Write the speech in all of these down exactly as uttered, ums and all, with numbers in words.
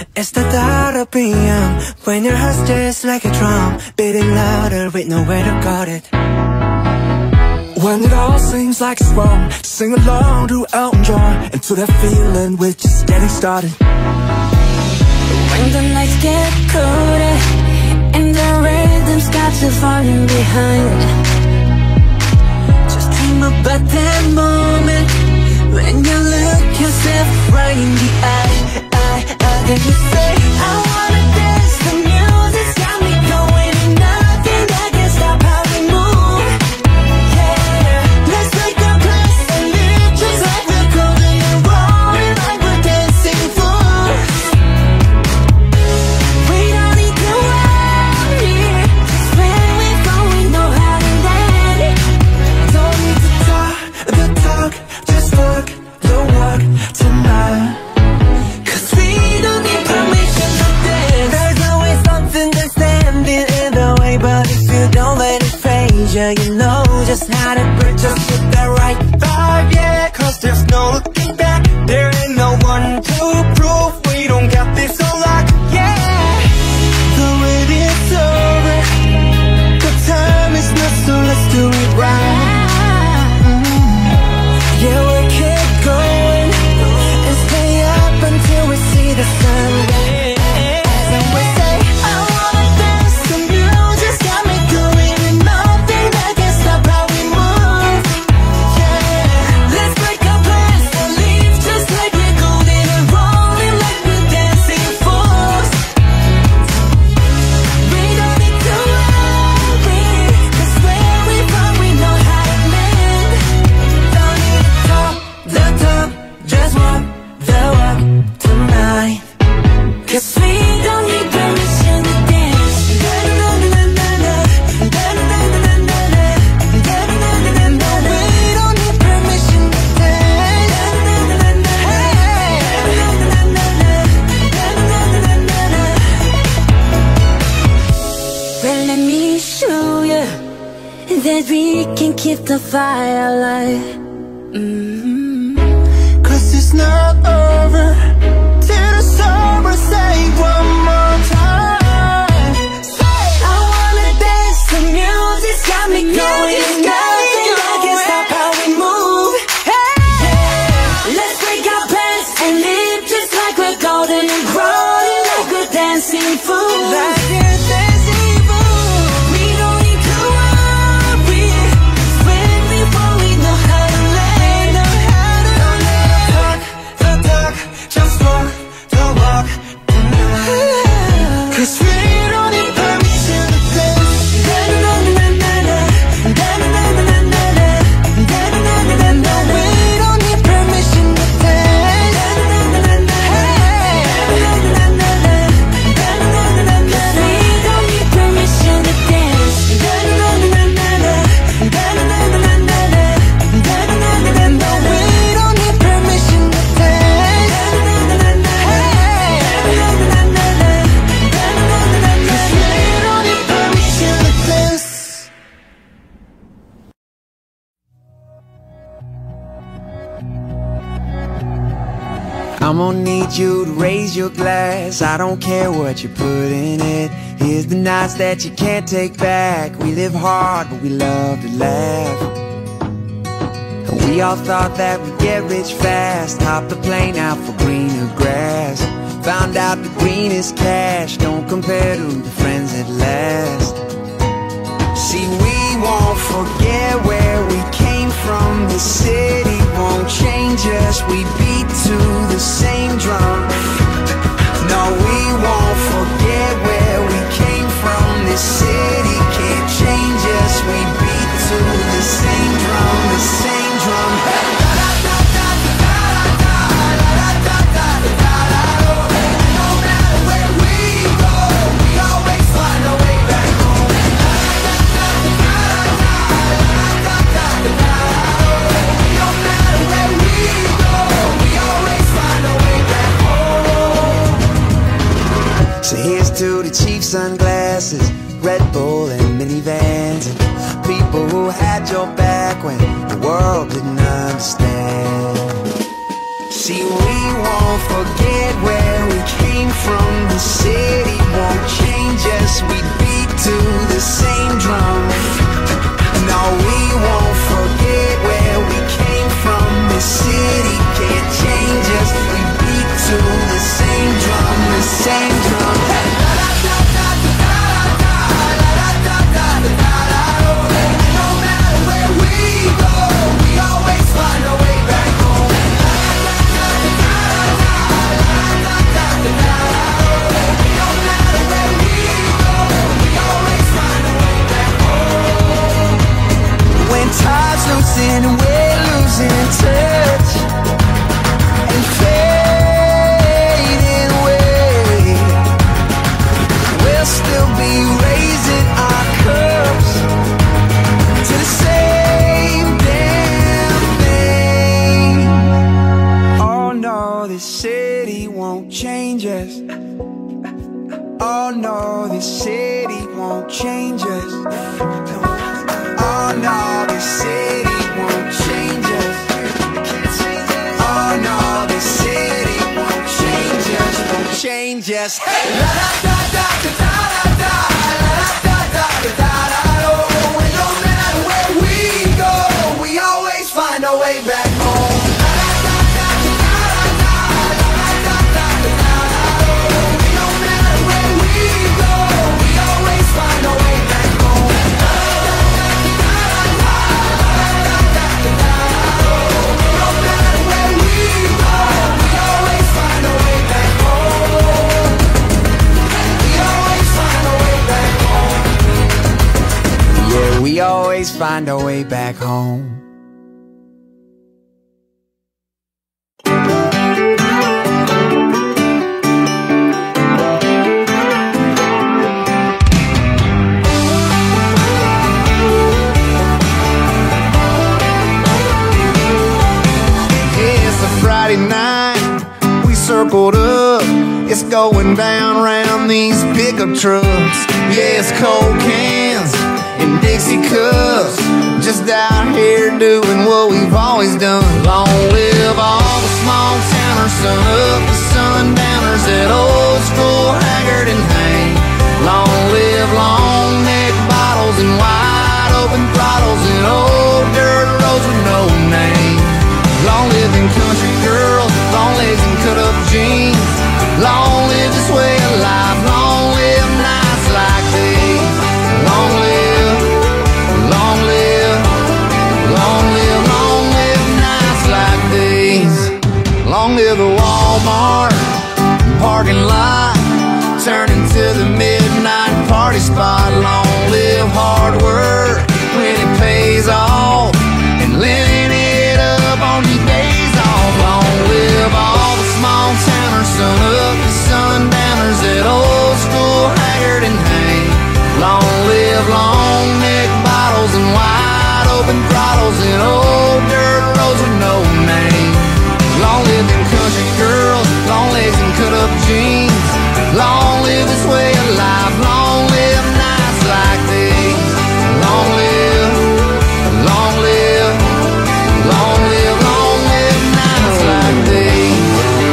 It's the thought of being young, when your heart's just like a drum, beating louder with nowhere to guard it. When it all seems like it's wrong, sing along to Elton John, and to that feeling we're just getting started. When the nights get colder and the rhythm's got you falling behind, just dream about that moment when you look yourself right in the eye, eye, eye. Then you say, I wanna dance, the music's got me going, and nothing that can stop how we move. Yeah, let's take a place and live just like we're golden and rolling like we're dancing fools. We don't need to worry, 'cause when we fall we know how to land. Don't need to talk the talk, just walk the walk tonight. 'Cause we don't need permission to dance. There's always something that's standing in the way, but if you don't let it phase you, you know just how to break. Just with that right vibe, yeah. 'Cause there's no looking back. There ain't no one to prove we don't got this on lock, yeah. The wait is over, the time is not, so let's do it right. Yeah, we'll keep going and stay up until we see the sun rise. And we say, I wanna dance, the music's got me going, and nothing that can stop how we move. Yeah, let's break our plans and leave just like we're golden and rolling like we're dancing fools. We don't need to worry, 'cause where we from we know how to land. Don't need to talk the talk, just walk the walk tonight. 'Cause we don't need permission to dance. Da-da-da-da-da-da, da-da-da-da-da-da, da-da-da-da-da-da. We don't need permission to dance. Da-da-da-da-da-da, da-da-da-da-da-da. Well, let me show you that we can keep the fire alive. Mm-hmm. 'Cause it's not over till the summer, say one more time. Say, I wanna dance, the music's got me going, and nothing that can stop how we move. Yeah, Let's break our plans and live just like we're golden and rolling like we're dancing fools. like we're dancing fools. We don't need to worry, 'cause when we fall we know how to land. Know how to Don't let it talk the talk, just walk the walk tonight. 'Cause we don't need permission to dance. Da-da-da-da-da-da, da-da-da-da-da-da, da-da-da-da-da-da. We don't need permission to dance. Da-da-da-da-da-da, da-da-da-da-da-da, da-da-da-da-da-da. We don't need permission to dance. Da-da-da-da-da-da, da-da-da-da-da-da, da-da-da-da-da-da. We don't need permission to dance. Da-da-da-da-da-da, da-da-da-da-da-da, da-da-da-da-da. 'Cause we don't need permission to dance. I'm gonna need you to raise your glass. I don't care what you put in it. Here's the nights that you can't take back. We live hard, but we love to laugh. And we all thought that we'd get rich fast. Hopped the plane out for greener grass. Found out the greenest cash don't compare to the friends that last. See, we won't forget where we came from. The city won't change us. We beat to the same drum. No, we won't forget where we came from. This city can't change us. We beat to the same drum, the same drum. No matter where we go, we always find a way back home. No matter where we go, we always find a way back home. So here's to the cheap sunglasses, Red Bull and minivans, and people who had your back when the world didn't understand. See, we won't forget where we came from. city won't change us. We beat to the same drum. No, we won't forget where we came from. The city can't change us. We beat to the same drum, the same drum. Hey! Tide's losing, we're losing touch and fading away. We'll still be raising our cups to the same damn thing. Oh no, this city won't change us. Oh no, this city won't change us. Oh no, this city won't change us. Oh no, this city won't change us. Won't change us. Hey! La da da da da da da, la da da da da da. Oh, and no matter where we go, we always find our way back home. La da da da da da, la da da da da da. Oh, and no matter where we go, we always find our way back home. We always find our way back home. It's a Friday night, we circled up. It's going down round these pickup trucks. Yeah, it's cold cans and Dixie cups, just out here doing what we've always done. Long live all the small towners, sun up the sundowners, that old school Haggard and Hank. Long live long neck bottles and wide open throttles and old dirt roads with no name. Long live them country girls, long legs and cut up jeans. Long live this way of life, long live nights like these. Long live, long live, long live, long live nights like these. Long live the Walmart parking lot, turning to the midnight party spot. Long live hard work when it pays off, and living it up on your days off. Long live all the small towners, sun up the sundowners, that old school Haggard and Hank. Long live long neck bottles and wide open throttles and old dirt roads with no name. Long live them country girls, long legs and cut up jeans. Long live this way of life, long live nights like these. Long live, long live, long live, long live nights like these.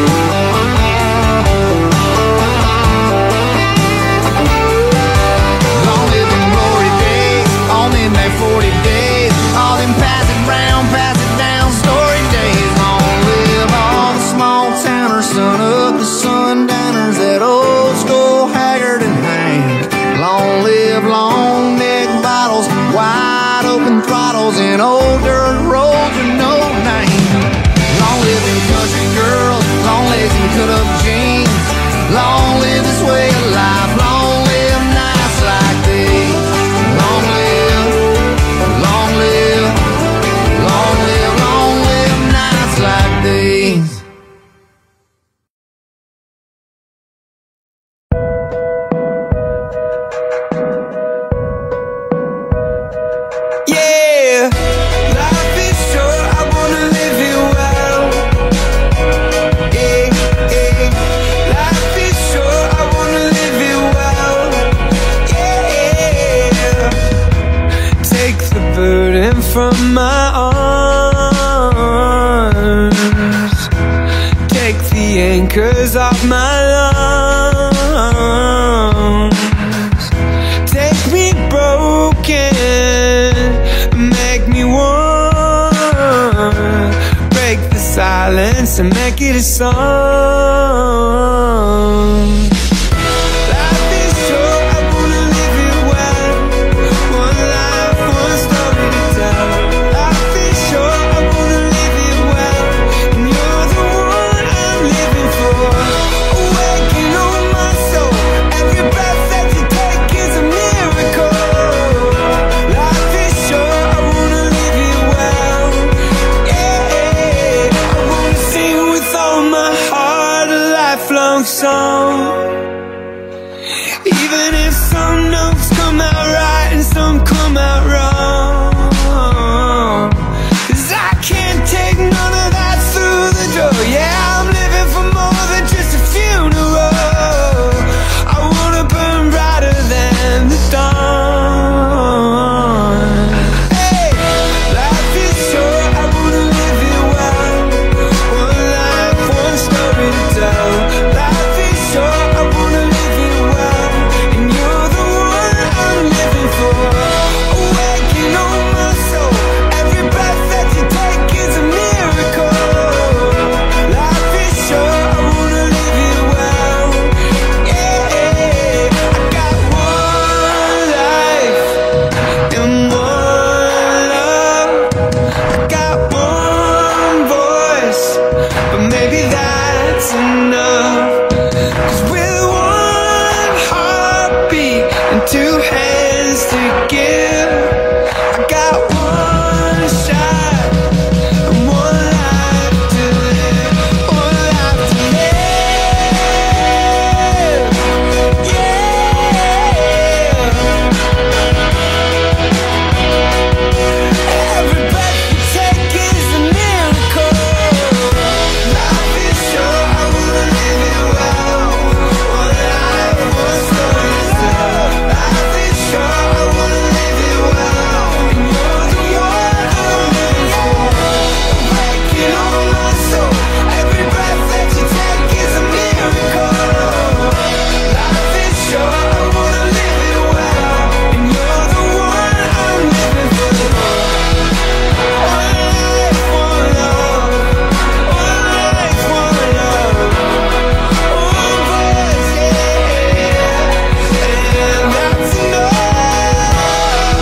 Long live them glory days, all them that forty days, all them pass it round, pass it down story days. Long live all the small towners, sun up the sundowners, that old school Haggard and Hank. Long live long neck bottles, wide open throttles, and old dirt roads with no name. Long live them country girls, long legs and cut up jeans. Long live this way of life, long live nights like these. Long live, long live, long live, long live nights like these. Yeah, life is short, I wanna live it well. Yeah, yeah, life is short, I wanna live it well. Yeah, take the burden from my arms, take the anchors off my lungs. to make it a song. Life is short, I wanna live it well. One life, one story to tell. Life is short, I wanna live it well. And you're the one I'm living for. Awaken on my soul, every breath that you take is a miracle. Life is short, I wanna live it well. Yeah, I wanna sing with all my heart a lifelong song. Even if some notes come out right and some come out wrong, 'cause I can't take none of that through the door. Yeah, I'm living for more than just a funeral. I wanna burn brighter than the dawn. Hey, life is short, I wanna live it well. One life, one story to tell. Life is short, I wanna live it well. And you're the one I'm living for. Awaken on my soul, every breath that you take is a miracle. Life is short, I wanna live it well. Yeah, I got one life and one love. I got one voice, but maybe that's enough. 'Cause with one heartbeat and two hands to give, I got one shot and one life to live. One life to live. Yeah. Every breath you take is a miracle. Life is short, I wanna live it well. One life, one story to tell. Life is short, I wanna live it well. And you're the one I'm living for. Awaken on my soul, every breath that you take is a miracle. Life is short, I wanna live it well. And you're the one I'm living for. One life, one love. One life, one love. One voice, yeah. And that's enough.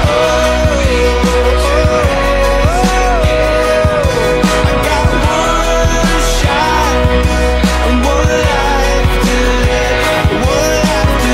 I got one shot and one life to live. One life to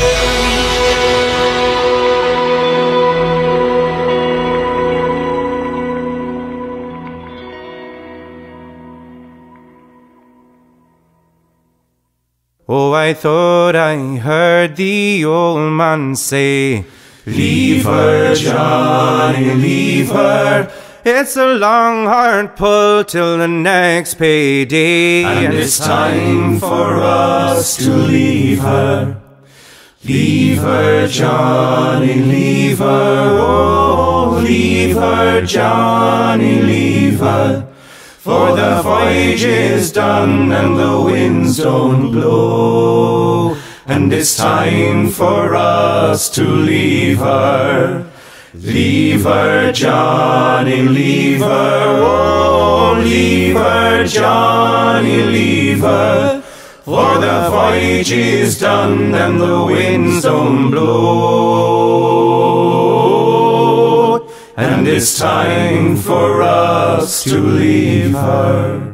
Oh, I thought I heard the old man say, leave her, Johnny, leave her. It's a long, hard pull till the next payday, and it's time for us to leave her. Leave her, Johnny, leave her. Oh, leave her, Johnny, leave her. For the voyage is done and the winds don't blow, and it's time for us to leave her. Leave her, Johnny, leave her. Oh, leave her, Johnny, leave her. For the voyage is done and the winds don't blow, and it's time for us to leave her.